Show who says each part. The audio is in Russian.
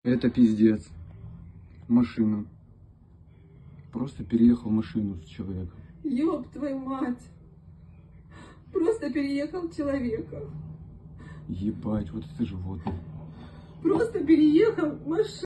Speaker 1: Это пиздец. Машину. Просто переехал машину с человеком.
Speaker 2: Ёб твою мать. Просто переехал человека.
Speaker 1: Ебать, вот это животное.
Speaker 2: Просто переехал машину.